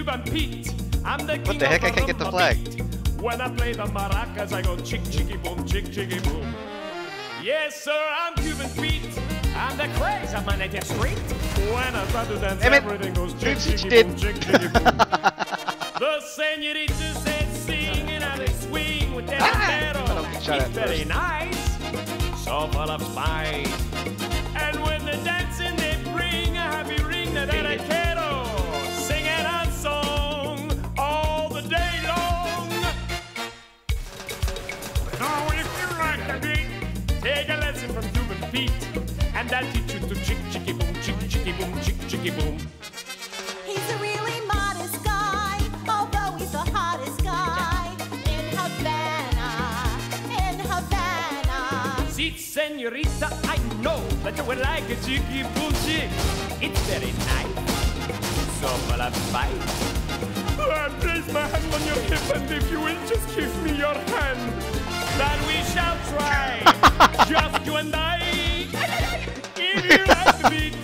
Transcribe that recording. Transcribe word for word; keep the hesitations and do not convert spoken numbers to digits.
Cuban Pete. I'm the king What the heck? of I can't get the flag. beat. When I play the maracas, I go chick chicky boom, chick chicky boom. Yes, sir, I'm Cuban Pete. I'm the craze of my native street. When I start to dance, Damn it. everything goes chick She chicky did. boom, chick chicky boom. The señorita said sing and I swing with that I don't pero. get shot It's at very first. nice, so full of spice. And when the dancing they bring a happy ring that I quiero, singing a song all the day long. Now if you like the beat, take a lesson from Cuban Pete, and I'll teach you to chick chicky boom, chick chicky boom, chick chicky boom. He's a really modest guy, although he's the hottest guy in Havana, in Havana. See, señorita, I know that you would like a chicky boom chick. It's very nice, so full of spice. I place my hand on your hip, and if you will just give me your hand, then we shall try, just you and I. If you like the beat,